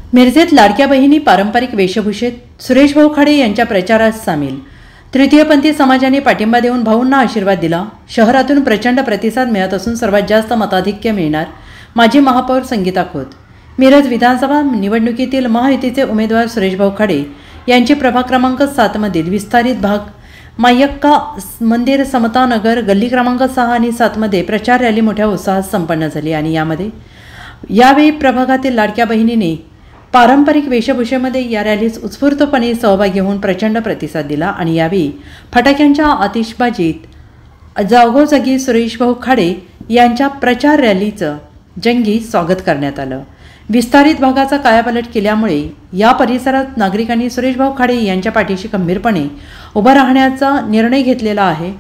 मिरजेत लाडक्या बहिणी पारंपरिक वेशभूषेत सुरेश भाऊ खाडे यांच्या प्रचारात सामील। तृतीयपंथी समाजाने पाठिंबा देऊन भाऊंना आशीर्वाद दिला। शहरातून प्रचंड प्रतिसाद मिळत असून सर्वात जास्त मताधिक्य मिळणार माजी महापौर संगीता खोत। मिरज विधानसभा निवडणुकीतील महायुतीचे उमेदवार सुरेश भाऊ खाडे यांची प्रभाग क्रमांक 7 मधील विस्तारित भाग मायक्का मंदिर समता नगर गल्ली क्रमांक 6 आणि 7 मध्ये प्रचार रॅली मोठ्या उत्साहात संपन्न झाली आणि यावेळी प्रभागातील लाडक्या बहिणीने पारंपरिक वेशभूषेमध्ये या रॅलीत उत्स्फूर्तपणे सहभागी होऊन प्रचंड प्रतिसाद दिला आणि यावेळी फटाक्यांच्या आतिषबाजीत जागोजागी सुरेश भाऊ खाडे यांच्या प्रचार रॅलीचं जंगी स्वागत करण्यात आलं। विस्तारित भागाचा कायापालट केल्यामुळे या परिसरात नागरिकांनी सुरेश भाऊ खाडे यांच्या पाठीशी खंबीरपणे उभं राहण्याचा निर्णय घेतलेला आहे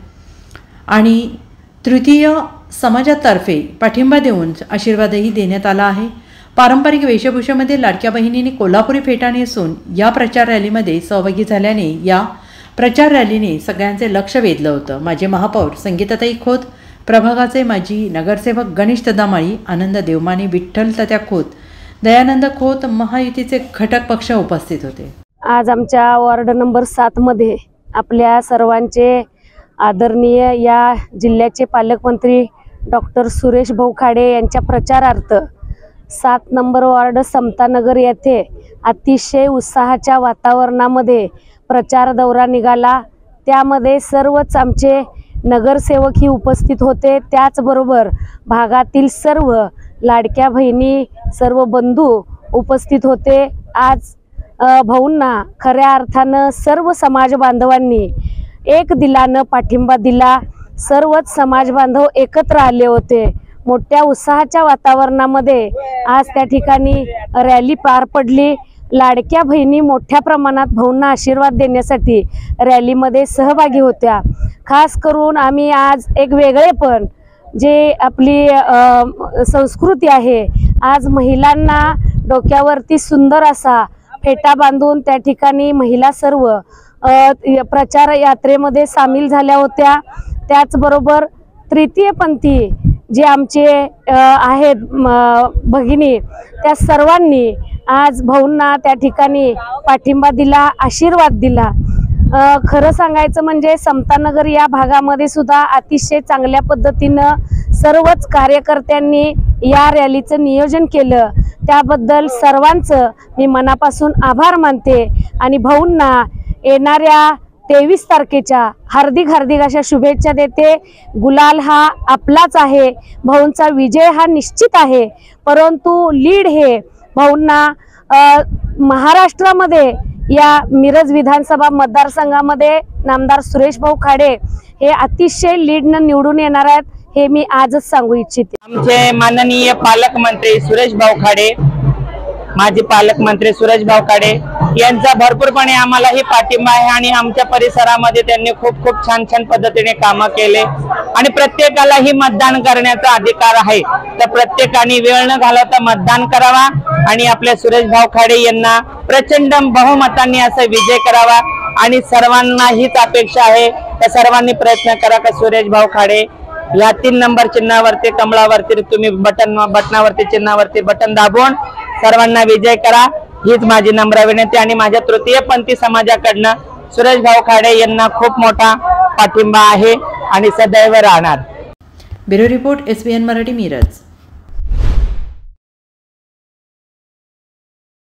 आणि तृतीय समाजातर्फे पाठिंबा देऊन आशीर्वादही देण्यात आला आहे। पारंपरिक वेशभूषेमध्ये लाडक्या बहिणींनी कोल्हापुरी फेटा नेसून या प्रचार रॅलीमध्ये सहभागी झाल्याने या प्रचार रॅलीने सगळ्यांचे लक्ष वेधलं होतं। माजी महापौर संगीताताई खोत, प्रभागाचे माजी नगरसेवक गणेश तदामाळी, आनंद देवमाने, विठ्ठल तात्या खोत, दयानंद खोत, महायुतीचे घटक पक्ष उपस्थित होते। आज आमच्या वॉर्ड नंबर 7 मध्ये आपल्या सर्वांचे आदरणीय या जिल्ह्याचे पालकमंत्री डॉक्टर सुरेश भाऊ खाडे यांच्या प्रचारार्थ 7 नंबर वॉर्ड समतानगर येथे अतिशय उत्साहाच्या वातावरणामध्ये प्रचार दौरा निघाला। त्यामध्ये सर्वच आमचे नगरसेवक ही उपस्थित होते। त्याचबरोबर भागातील सर्व लाडक्या बहिणी, सर्व बंधू उपस्थित होते। आज भाऊंना खऱ्या अर्थानं सर्व समाज बांधवांनी एक दिलानं पाठिंबा दिला। सर्वच समाज बांधव एकत्र आले होते। मोठ्या उत्साहाच्या वातावरणामध्ये आज त्या ठिकाणी रॅली पार पडली। लाडक्या बहिणी मोठ्या प्रमाणात भाऊंना आशीर्वाद देण्यासाठी रॅलीमध्ये सहभागी होत्या। खास करून आम्ही आज एक वेगळेपण जे आपली संस्कृती आहे, आज महिलांना डोक्यावरती सुंदर असा फेटा बांधून त्या ठिकाणी महिला सर्व प्रचार यात्रेमध्ये सामील झाल्या होत्या। त्याचबरोबर तृतीयपंथी जे आमचे आहेत भगिनी, त्या सर्वांनी आज भाऊंना त्या ठिकाणी पाठिंबा दिला, आशीर्वाद दिला। खरं सांगायचं म्हणजे समतानगर या भागामध्ये सुद्धा अतिशय चांगल्या पद्धतीनं सर्वच कार्यकर्त्यांनी या रॅलीचं नियोजन केलं। त्याबद्दल सर्वांचं मी मनापासून आभार मानते आणि भाऊंना येणाऱ्या 23 तारखेच्या हार्दिक अशा शुभेच्छा देते। गुलाल हा आपलाच आहे, भाऊंचा विजय हा निश्चित आहे, परंतु लीड हे भाऊंना महाराष्ट्रामध्ये या मिरज विधानसभा मतदारसंघामध्ये नामदार सुरेश भाऊ खाडे हे अतिशय लीडनं निवडून येणार आहेत, हे मी आजच सांगू इच्छिते। आमचे माननीय पालकमंत्री सुरेश भाऊ खाडे, माजी पालकमंत्री सुरेश भाऊ खाडे यांचा भरपूरपणे आम्हालाही पाठिंबा आहे आणि आमच्या परिसरामध्ये त्यांनी खूप छान पद्धतीने कामं केले आणि प्रत्येकालाही मतदान करण्याचा अधिकार आहे। तर प्रत्येकाने वेळ न घालवता मतदान करावा आणि आपल्या सुरेश भाऊ खाडे यांना प्रचंड बहुमतांनी असा विजय करावा आणि सर्वांना हीच अपेक्षा आहे तर सर्वांनी प्रयत्न करा की सुरेश भाऊ खाडे या 3 नंबर चिन्हावरती कमळावरती तुम्ही बटनावरती चिन्हावरती बटन दाबून सर्वांना विजय करा, हीच माझी नम्र विनंती आणि माझ्या तृतीयपंथी समाजाकडनं सुरेश भाऊ खाडे यांना खूप मोठा पाठिंबा आहे आणि सदैव राहणार। Bureau report SBN Marathi Miraj.